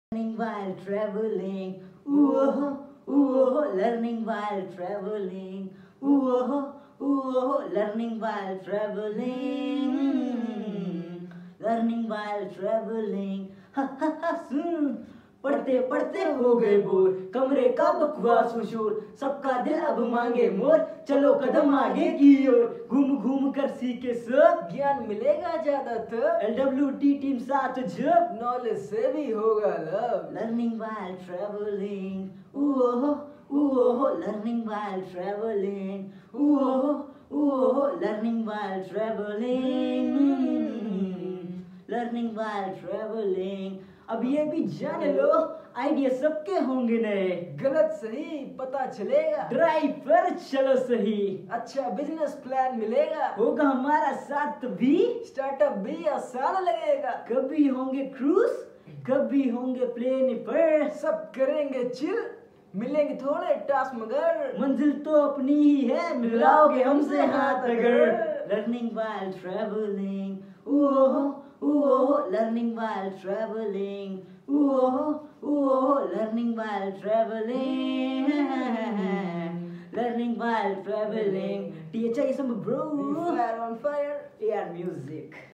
Learning while traveling, ooh, ooh, learning while traveling, ooh, ooh, learning while traveling, learning while traveling, ha ha ha सुन पढ़ते पढ़ते हो गए bore, कमरे का बकवास मशहूर, सबका दिल अब मांगे मोर, चलो कदम आगे की ओर, घूम घूम कर सीखे सब, ज्ञान मिलेगा ज्यादातर, LWT टीम साथ जब, नॉलेज से भी होगा love. learning while traveling, ooh, ooh, learning while traveling, ooh, ooh, learning while traveling, learning while traveling। अब ये भी जान लो, आइडिया सबके होंगे नए, गलत सही पता चलेगा, ड्राइव पर चलो सही, अच्छा बिजनेस प्लान मिलेगा, होगा हमारा साथ भी, स्टार्टअप भी आसान लगेगा, कभी होंगे क्रूज, कभी होंगे प्लेन पर, सब करेंगे चिल, मिलेंगे थोड़े टास्क मगर, मंजिल तो अपनी ही है, मिलाओगे हमसे हाथ अगर। Learning while traveling, ooh, ooh, learning while traveling, ooh, ooh, learning while traveling, learning while traveling. THISM bro, fire on fire, AR music.